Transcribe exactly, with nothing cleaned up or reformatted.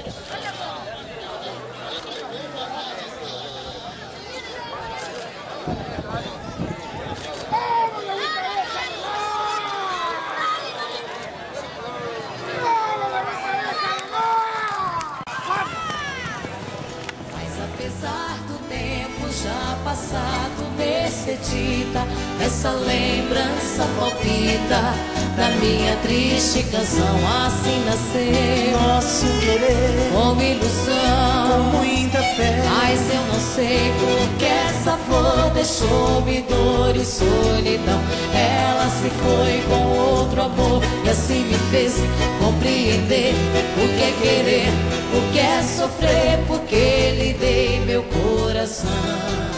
Apesar do tempo já passado, necessita essa lembrança palpita da minha triste canção. Assim nasceu nosso querer, como ilusão, com muita fé. Mas eu não sei porque essa flor deixou-me dor e solidão. Ela se foi com outro amor e assim me fez compreender o que é querer, o que é sofrer, porque lhe dei meu coração.